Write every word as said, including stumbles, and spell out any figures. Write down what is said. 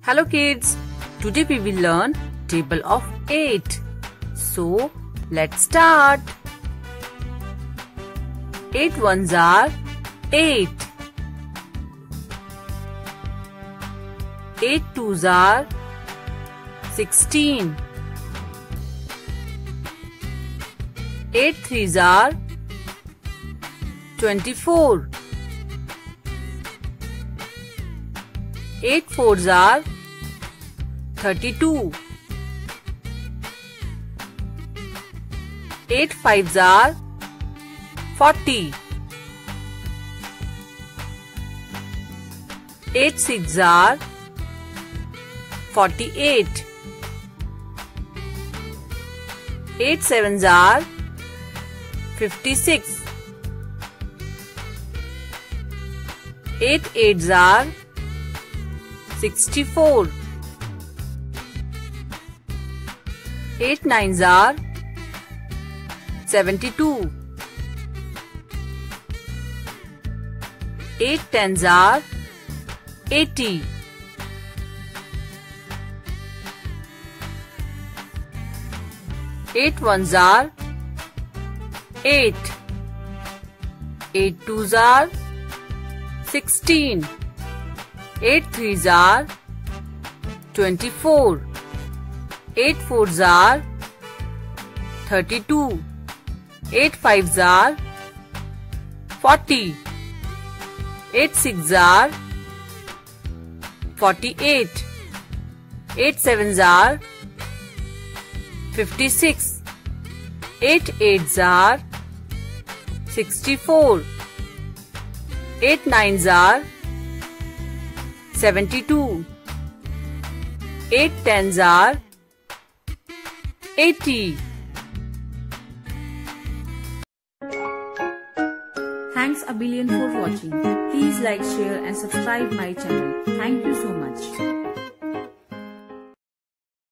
Hello kids, today we will learn table of eight. So let's start. eight ones are eight. eight twos are sixteen. eight threes are twenty-four. eight fours are thirty-two. eight fives are forty. eight sixes are forty-eight. eight sevens are fifty-six. eight eights are sixty-four. eight nines are seventy-two. eight tens are eighty. eight ones are eight. eight twos are sixteen. eight threes are twenty-four. eight fours are thirty-two. eight fives are forty. eight sixes are forty-eight. eight sevens are fifty-six. eight eights are sixty-four. eight nines are seventy-two. eight tens are eighty. Thanks a billion for watching. Please like, share and subscribe my channel. Thank you so much.